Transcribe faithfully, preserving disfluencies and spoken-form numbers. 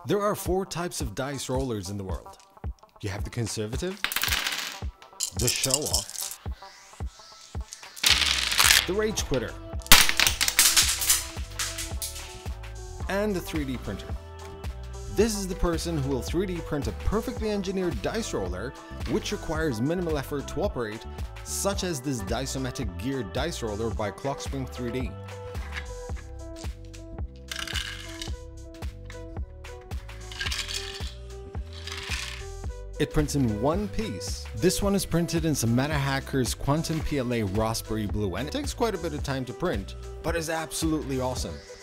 There are four types of dice rollers in the world. You have the conservative, the show-off, the rage quitter, and the three D printer. This is the person who will three D print a perfectly engineered dice roller which requires minimal effort to operate, such as this Dice-O-Matic geared dice roller by Clockspring three D. It prints in one piece. This one is printed in some Meta Hacker's Quantum P L A Raspberry Blue, and it takes quite a bit of time to print, but is absolutely awesome.